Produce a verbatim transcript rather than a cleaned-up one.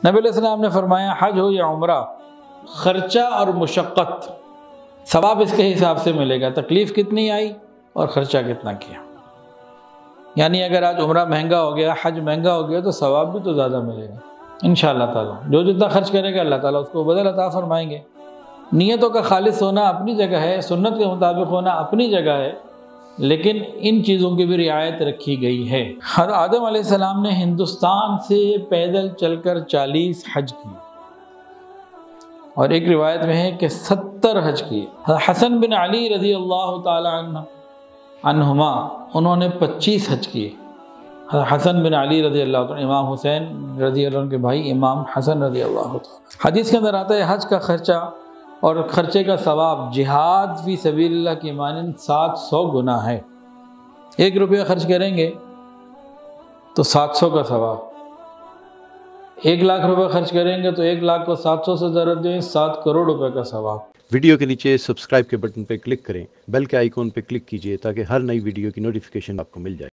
نبی علیہ السلام نے فرمایا حج ہو یا عمرہ، خرچہ اور مشقت ثواب اس کے حساب سے ملے گا، تکلیف کتنی آئی اور خرچہ کتنا کیا۔ یعنی اگر آج عمرہ مہنگا ہو گیا، حج مہنگا ہو گیا، تو ثواب بھی تو زیادہ ملے گا انشاءاللہ تعالیٰ۔ جو جتنا خرچ کرے گا اللہ تعالیٰ اس کو بدل عطا فرمائیں گے۔ نیتوں کا خالص ہونا اپنی جگہ ہے، سنت کے مطابق ہونا اپنی جگہ ہے، لیکن ان چیزوں کی بھی رعایت رکھی گئی ہے۔ حضرت آدم علیہ السلام نے ہندوستان سے پیدل چل کر چالیس حج کیے، اور ایک روایت میں ہے کہ ستر حج کیے۔ حسن بن علی رضی اللہ تعالی عنہ عنہما انہوں نے پچیس حج کیے۔ حسن بن علی رضی اللہ عنہ، امام حسین رضی اللہ عنہ کے بھائی امام حسن رضی اللہ تعالی۔ حدیث کے اندر آتا ہے حج کا خرچہ اور خرچے کا ثواب جہاد فی سبیل اللہ کی مانند سات سو گنا ہے۔ ایک روپیہ خرچ کریں گے تو سات سو کا ثواب، ایک لاکھ روپے خرچ کریں گے تو ایک لاکھ کو سات سو سے ضرب دیں، سات کروڑ روپے کا ثواب۔ ویڈیو کے نیچے سبسکرائب کے بٹن پہ کلک کریں، بیل کے آئیکن پہ کلک کیجئے تاکہ ہر نئی ویڈیو کی نوٹیفیکیشن آپ کو مل جائے۔